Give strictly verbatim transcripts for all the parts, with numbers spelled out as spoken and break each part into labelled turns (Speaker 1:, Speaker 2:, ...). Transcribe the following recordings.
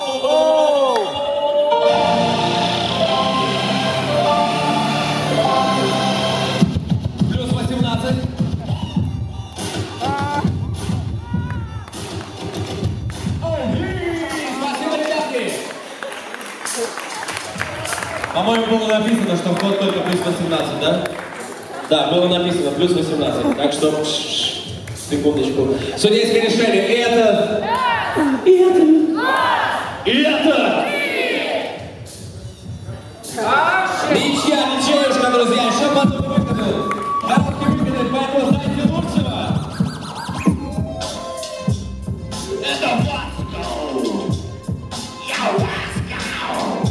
Speaker 1: Плюс восемнадцать. Спасибо, ребятки. По-моему, было написано, что вход только плюс восемнадцать, да? Да, было написано плюс восемнадцать. Так что, секундочку. Судейское решение. И это... И это... И это... Ничья, ничьюшка, друзья. Еще потом выходит. Короткий выходит, поэтому знаете лучшего. Это Васко. Я Васко.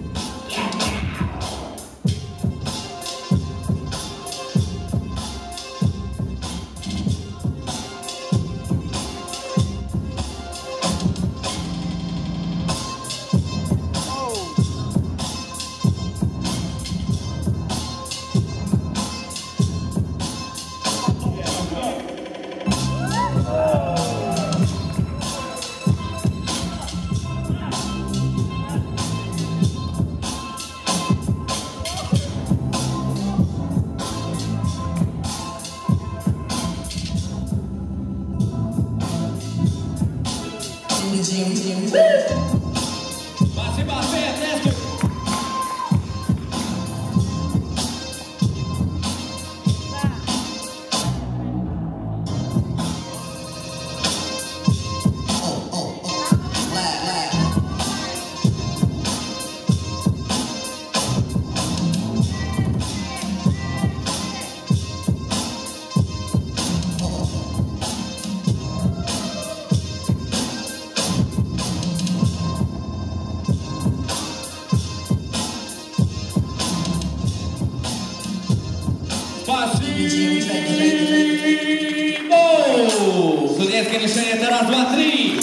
Speaker 1: Спасибо, Свет, let's go. Судейское решение, это раз, два, три.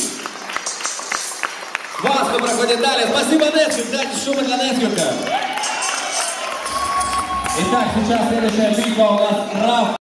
Speaker 1: Васко проходит далее. Спасибо, Нетфликс. Дайте шумы для Нетфликса. Итак, сейчас следующая битва у нас Раф.